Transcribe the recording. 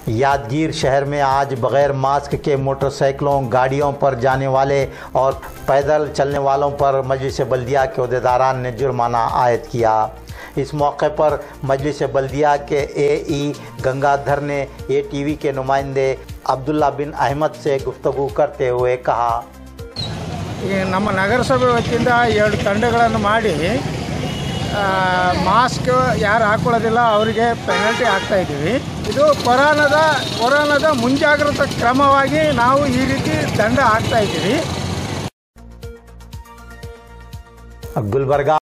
यादगीर शहर में आज बगैर मास्क के मोटरसाइकिलों, गाड़ियों पर जाने वाले और पैदल चलने वालों पर मजलिस बल्दिया के अहदेदारान ने जुर्माना आयद किया। इस मौके पर मजलिस बल्दिया के AE गंगाधर ने ATV के नुमाइंदे अब्दुल्ला बिन अहमद से गुफ्तगू करते हुए कहा, ನಮ್ಮ ನಗರಸಭೆ ವತಿಯಿಂದ 2 ತಂಡಗಳನ್ನು ಮಾಡಿ ಮಾಸ್ಕ್ ಯಾರು ಹಾಕೊಳ್ಳೋದಿಲ್ಲ ಅವರಿಗೆ ಪೆನಲ್ಟಿ ಹಾಕ್ತಾ ಇದ್ದೀವಿ। ಇದು ಕೊರೋನಾದ ಮುಂಜಾಗ್ರತಾ ಕ್ರಮವಾಗಿ ನಾವು ಈ ರೀತಿ ದಂಡ ಹಾಕ್ತಾ ಇದ್ದೀವಿ। गुलबर्गा।